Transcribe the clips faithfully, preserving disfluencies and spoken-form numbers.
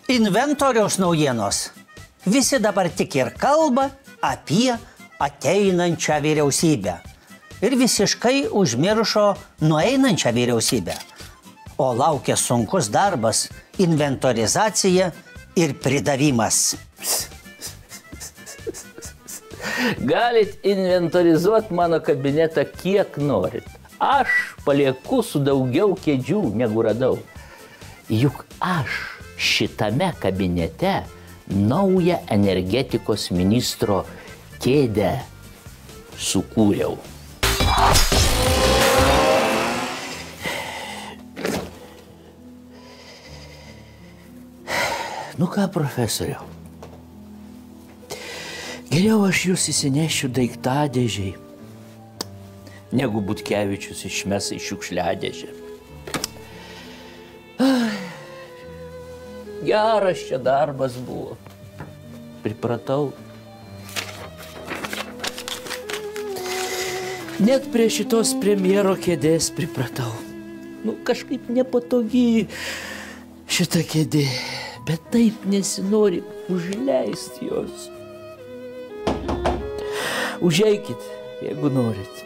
Inventoriaus naujienos. Visi dabar tik ir kalba apie ateinančią vyriausybę. Ir visiškai užmiršo nueinančią vyriausybę. O laukia sunkus darbas, inventorizacija ir pridavimas. Galit inventorizuoti mano kabinetą kiek norit. Aš palieku su daugiau kėdžių negu radau. Juk aš šitame kabinete naują energetikos ministro kėdę sukūriau. Nu ką, profesoriau, geriau aš jūs įsinešiu daiktadėžiai, negu Butkevičius išmes į šiukšliadėžę. Geras čia darbas buvo. Pripratau. Net prie šitos premjero kėdės pripratau. Nu, kažkaip nepatogi šita kėdė, bet taip nesinori užleisti jos. Užeikit, jeigu norit.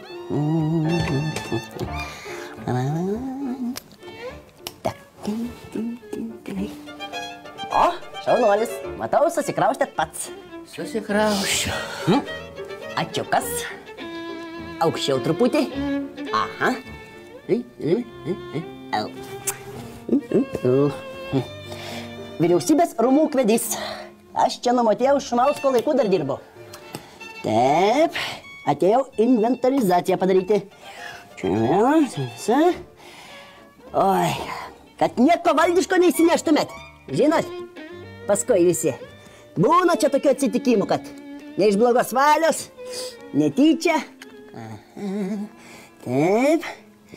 O, šaunuolis, matau, susikraustėt pats. Susikrauščiau. Hmm. Ačiukas. Aukščiau truputį. Aha. Vyriausybės rūmų kvedys. Aš čia nuo Motiejaus Šumausko laikų dar dirbu. Taip, atėjau inventorizaciją padaryti. Čia vienas. Oi, kad nieko valdiško neįsineštumėt. Žinot, paskui visi. Būna čia tokių atsitikimų, kad ne iš blogos valios, netyčia. Aha, taip.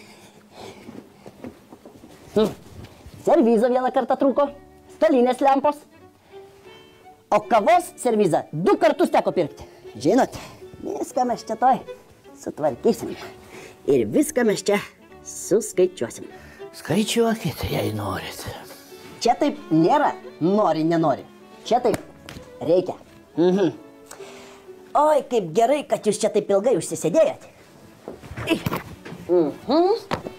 Hm. Servizo vieną kartą trūko, stalinės lempos. O kavos servizą du kartus teko pirkti. Žinot, viską mes čia toj sutvarkysim. Ir viską mes čia suskaičiuosim. Skaičiuokit, jei norit. Čia taip nėra nori, nenori. Čia taip reikia. Mhm. Oi, kaip gerai, kad jūs čia taip ilgai užsisėdėjot. Mhm.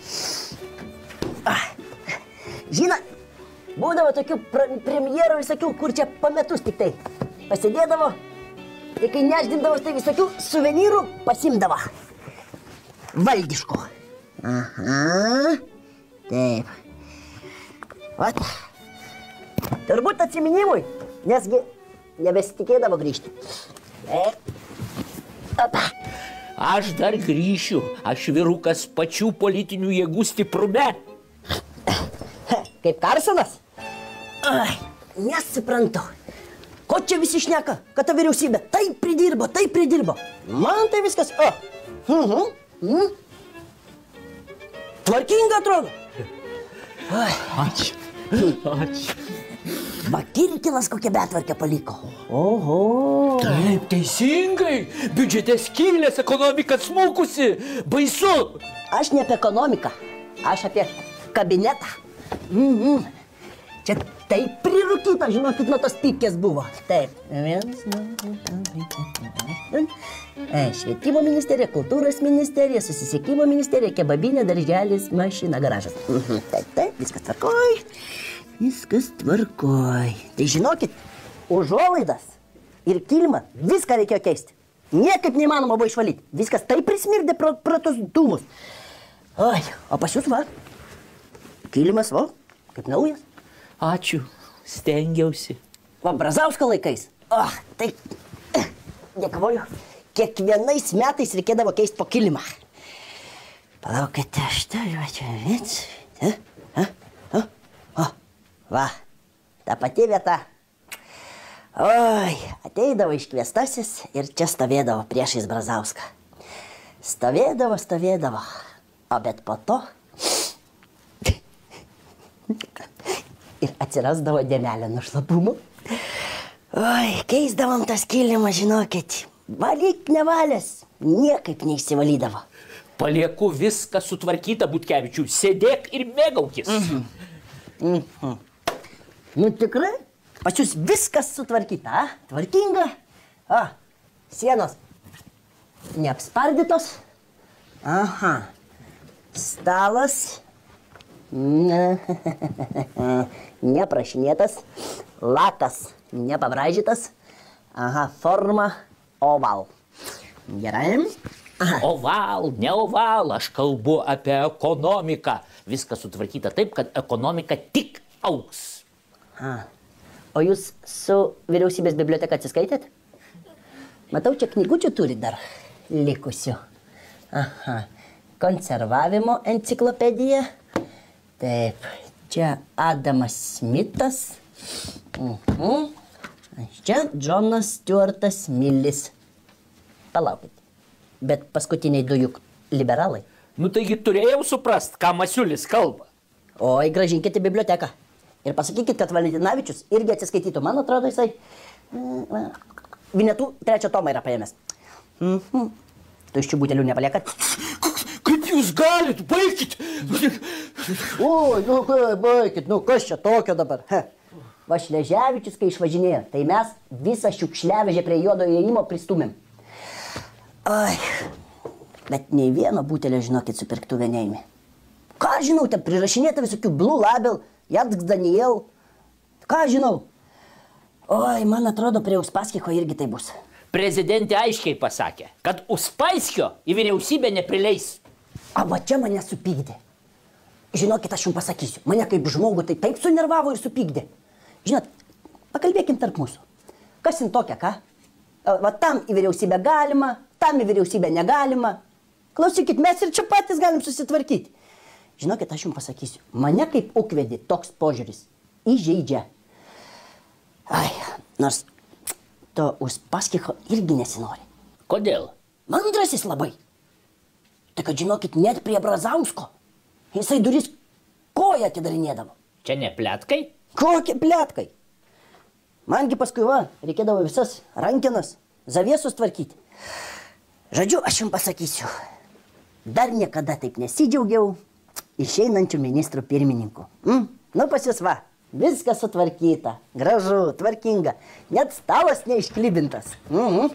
Ah. Žinot, būdavo tokių premjerų visokių, kur čia po metus tik tai pasėdėdavo. Ir kai neždindavo, tai visokių suvenyrų pasimdavo. Valdiškų. Aha. Taip. Vat. Turbūt atsiminimui, nesgi nebesitikėdavo grįžti. Taip. Opa. Aš dar grįšiu. Aš vyrukas pačių politinių jėgų stiprume. Kaip Karsonas? Ai, nesuprantu. Ko čia visi šneka, kad ta vyriausybė taip pridirbo, taip pridirbo. Man tai viskas, o. Mhm. Mhm. Tvarkinga atrodo. Ai. Ačiū. Ačiū. Va, Kirkilas kokią betvarkę paliko. Oho. Taip, teisingai. Biudžete skylės, ekonomika smukusi. Baisu. Aš ne apie ekonomiką, aš apie kabinetą. Mhm. Čia taip prirūkyta, žinokit, nuo tos pypkės buvo. Taip. Švietimo ministerija, kultūros ministerija, susisiekimo ministerija, kebabinė, darželis, mašina, garažas. Mhm. Taip, taip, viskas tvarkoj. Viskas tvarkoj. Tai žinokit, užuolaidas ir kilimą viską reikėjo keisti. Niekaip neįmanoma buvo išvalyti. Viskas taip prismirdė pro, pro tos dūmus. Oi, o pas jūs va, kilimas va, kaip naujas. Ačiū, stengiausi. Va, Brazausko laikais. O, tai, dėkoju, kiekvienais metais reikėdavo keisti po kilimą. Palaukite, aš turiu čia vėts. Ha, ha, ha, o. Va, ta pati vieta. Oi, ateidavo iškviestasis ir čia stovėdavo priešais Brazauską. Stovėdavo, stovėdavo. O bet po to ir atsirasdavo dėmelė nuo šlapumų. Oi, keisdavom tas kilimą, žinokit. Valyk nevalės, niekaip neįsivalydavo. Palieku viską sutvarkytą, Butkevičių. Sėdėk ir mėgaukis. Mhm. Mhm. Nu tikrai? Pas jūs viskas sutvarkyta, a? Tvarkinga. O, sienos neapspardytos. Aha. Stalas. Neprašinėtas. Lakas nepabraižytas. Aha, forma oval. Gerai. Aha. Oval, ne oval, aš kalbu apie ekonomiką. Viskas sutvarkyta taip, kad ekonomika tik augs. Aha. O jūs su vyriausybės biblioteka atsiskaitėt? Matau, čia knygučių turi dar likusių. Aha. Konservavimo enciklopedija. Taip, čia Adamas Smithas. Uh-huh. Čia Džonas Stuartas Millis. Palaukit. Bet paskutiniai du juk liberalai. Nu taigi turėjau suprast, ką Masiulis kalba. Oi, gražinkit į biblioteką. Ir pasakykit, kad Valentinavičius irgi atsiskaitytų. Man atrodo, jisai Vinetų trečią tomą yra paėmęs. Mhm. Tuščių butelių nepaliekat? Kaip jūs galit? Baikit! Oi, nu, baikit, nu, kas čia tokio dabar? He. Va Šleževičius, kai išvažinėjo, tai mes visą šiukšliavežę prie juodo įėjimo pristumėm. Ai, bet nei vieno butelio, žinokit, supirktuvė neėmė. Ką žinau, ten prirašinėta visokių Blue Label, Jadks Daniel. Ką žinau? Oi, man atrodo, prie Uspaskicho irgi tai bus. Prezidentė aiškiai pasakė, kad Uspaskio į vyriausybę neprileis. A, va čia mane supykdė. Žinokit, aš jums pasakysiu, mane kaip žmogų tai taip sunervavo ir supykdė. Žinot, pakalbėkim tarp mūsų. Kas jin tokia, ką? Va tam į vyriausybę galima, tam į vyriausybę negalima. Klausykit, mes ir čia patys galim susitvarkyti. Žinokit, aš jums pasakysiu, mane kaip ūkvedį toks požiūris įžeidžia. Ai, nors to Uspaskicho irgi nesinori. Kodėl? Mandrasis labai. Tai kad, žinokit, net prie Brazausko jisai duris koją atidarinėdavo. Čia ne pletkai? Kokie pletkai? Mangi paskui va, reikėdavo visas rankenas, zaviesus tvarkyti. Žodžiu, aš jums pasakysiu, dar niekada taip nesidžiaugiau išeinančių ministrų pirmininkų. Mm? Nu, pas jūs va, viskas sutvarkyta, gražu, tvarkinga, net stalas neišklibintas. Mm-hmm.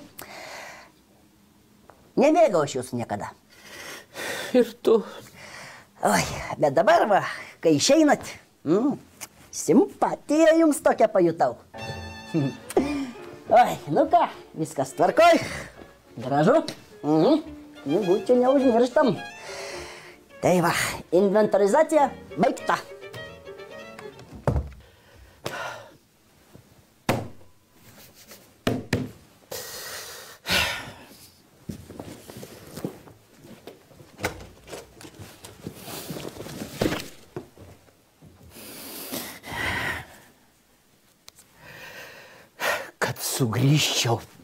Nemėgau aš jūsų niekada. Ir tu? Oi, bet dabar va, kai išeinat, mm, simpatiją jums tokią pajutau. Oi, nu ką, viskas tvarkoj, gražu, mhm. Būčiau neužmirštam. Tai va, inventorizacija baigta. Kad sugrįžčiau